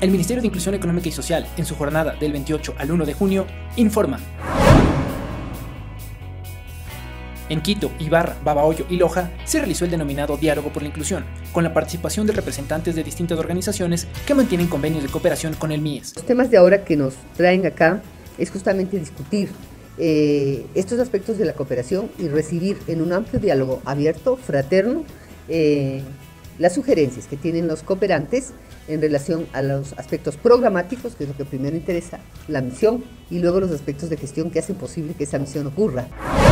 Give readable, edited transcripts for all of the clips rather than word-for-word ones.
El Ministerio de Inclusión Económica y Social, en su jornada del 28 al 1 de junio, informa. En Quito, Ibarra, Babahoyo y Loja se realizó el denominado Diálogo por la Inclusión, con la participación de representantes de distintas organizaciones que mantienen convenios de cooperación con el MIES. Los temas de ahora que nos traen acá es justamente discutir estos aspectos de la cooperación y recibir en un amplio diálogo abierto, fraterno, las sugerencias que tienen los cooperantes en relación a los aspectos programáticos, que es lo que primero interesa, la misión, y luego los aspectos de gestión que hacen posible que esa misión ocurra.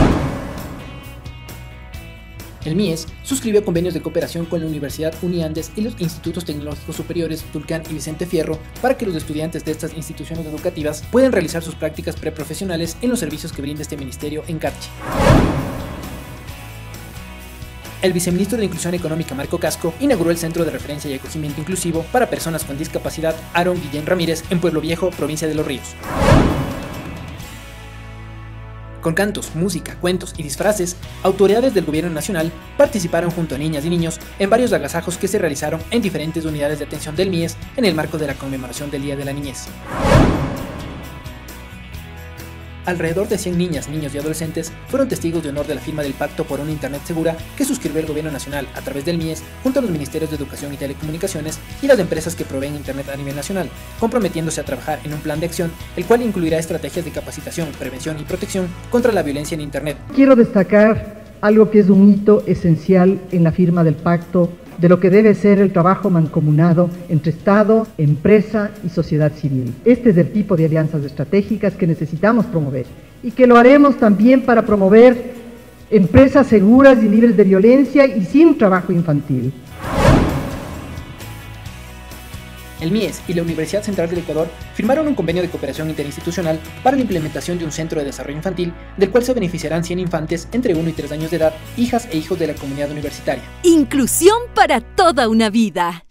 El MIES suscribió convenios de cooperación con la Universidad Uniandes y los Institutos Tecnológicos Superiores Tulcán y Vicente Fierro para que los estudiantes de estas instituciones educativas puedan realizar sus prácticas preprofesionales en los servicios que brinda este ministerio en Carchi. El viceministro de Inclusión Económica, Marco Casco, inauguró el Centro de Referencia y Acogimiento Inclusivo para Personas con Discapacidad Aaron Guillén Ramírez en Pueblo Viejo, provincia de Los Ríos. Con cantos, música, cuentos y disfraces, autoridades del gobierno nacional participaron junto a niñas y niños en varios agasajos que se realizaron en diferentes unidades de atención del MIES en el marco de la conmemoración del Día de la Niñez. Alrededor de 100 niñas, niños y adolescentes fueron testigos de honor de la firma del Pacto por una Internet Segura que suscribió el gobierno nacional a través del MIES junto a los ministerios de Educación y Telecomunicaciones y las empresas que proveen Internet a nivel nacional, comprometiéndose a trabajar en un plan de acción, el cual incluirá estrategias de capacitación, prevención y protección contra la violencia en Internet. Quiero destacar algo que es un hito esencial en la firma del pacto de lo que debe ser el trabajo mancomunado entre Estado, empresa y sociedad civil. Este es el tipo de alianzas estratégicas que necesitamos promover y que lo haremos también para promover empresas seguras y libres de violencia y sin trabajo infantil. El MIES y la Universidad Central del Ecuador firmaron un convenio de cooperación interinstitucional para la implementación de un centro de desarrollo infantil, del cual se beneficiarán 100 infantes entre 1 y 3 años de edad, hijas e hijos de la comunidad universitaria. Inclusión para toda una vida.